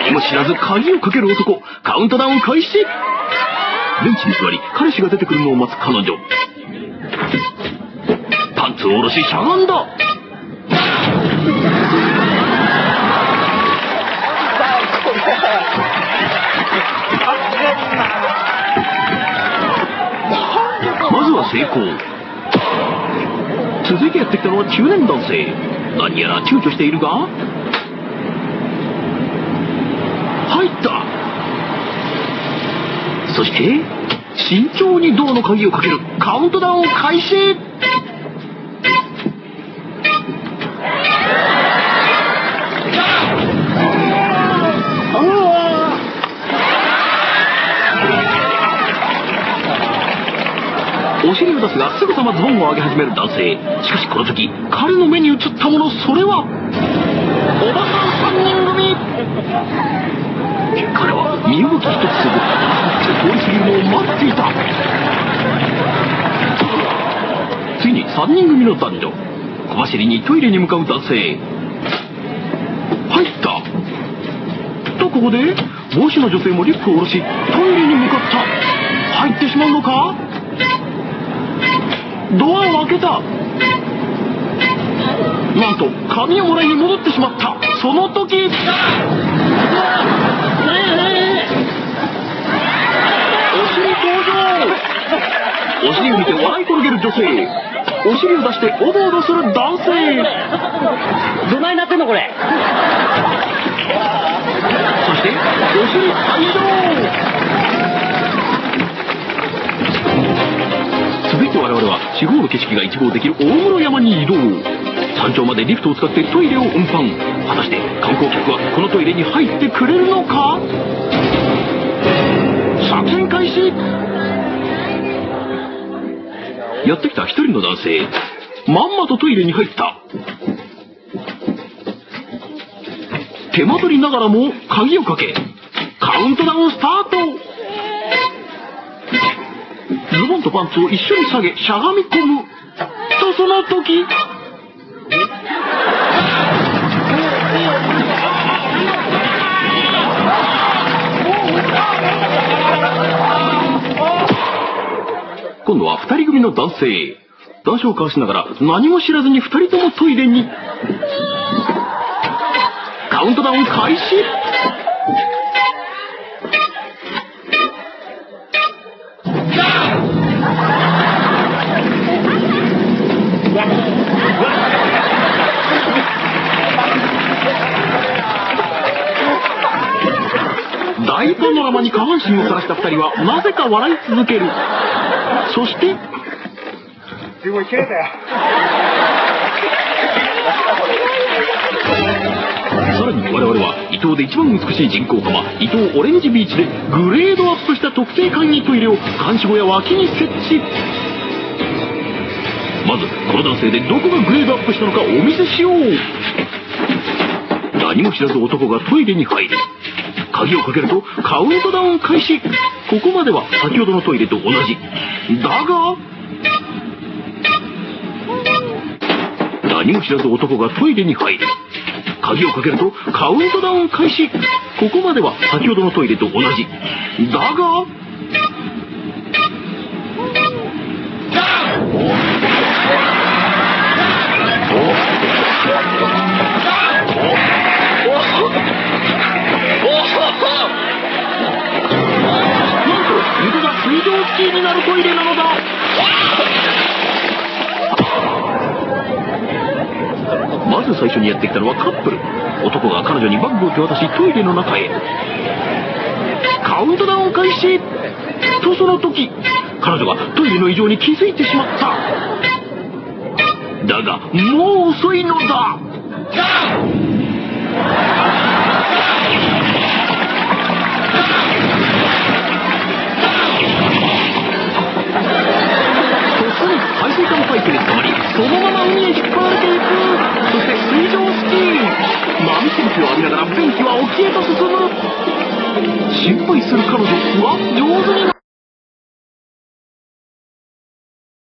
何も知らず鍵をかける男。カウントダウン開始。ベンチに座り彼氏が出てくるのを待つ彼女。パンツを下ろししゃがんだ。まずは成功。続いてやってきたのは中年男性。何やら躊躇しているが入った。そして慎重にドアの鍵をかける。カウントダウン開始。お尻を出すがすぐさまズボンを上げ始める男性。しかしこの時彼の目に映ったもの、それはおばさん3人組。彼は身動き一つせず通り過ぎるのを待っていた。ついに3人組の男女。小走りにトイレに向かう男性。入ったとここで帽子の女性もリュックを下ろしトイレに向かった。入ってしまうのか。ドアを開けた。なんと紙をもらいに戻ってしまった。その時お尻を見て笑い転げる女性。お尻を出しておどおどする男性。 どないなってんのこれ。 そしてお尻退場。続いて我々は四方の景色が一望できる大室山に移動。山頂までリフトを使ってトイレを運搬。果たして観光客はこのトイレに入ってくれるのか。作戦開始。やってきた一人の男性。まんまとトイレに入った。手間取りながらも鍵をかけカウントダウンスタート。ズボンとパンツを一緒に下げしゃがみ込むと、その時今度は2人組の男性。談笑を交わしながら何も知らずに2人ともトイレに。カウントダウン開始。大パノラマに下半身をさらした2人はなぜか笑い続ける。そしてすごい切れたよ。 さらに我々は伊東で一番美しい人工浜伊東オレンジビーチでグレードアップした特製簡易トイレを監視小屋脇に設置。まずこの男性でどこがグレードアップしたのかお見せしよう。何も知らず男がトイレに入る。鍵をかけるとカウントダウン開始。ここまでは先ほどのトイレと同じだが、何も知らず男がトイレに入る。鍵をかけるとカウントダウン開始。ここまでは先ほどのトイレと同じだが、水上スキーになるトイレなのだ。まず最初にやってきたのはカップル。男が彼女にバッグを手渡しトイレの中へ。カウントダウン開始と、その時彼女がトイレの異常に気づいてしまった。だがもう遅いのだ。排水管パイプで捕まりそのまま海へ引っ張られていく。そして水上スキー。波しぶきを浴びながら便器は沖へと進む。心配する彼女は上手に